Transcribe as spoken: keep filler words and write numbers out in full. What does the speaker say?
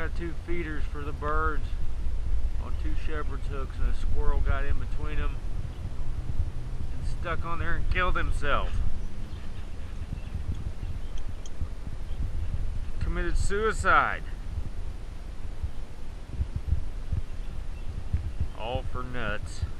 got two feeders for the birds on two shepherd's hooks, and a squirrel got in between them and stuck on there and killed himself. Committed suicide. All for nuts.